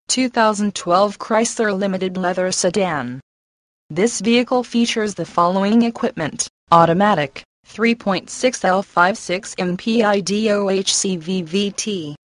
2012 Chrysler Limited Leather Sedan. This vehicle features the following equipment: automatic, 3.6 L56 MPI DOHC VVT,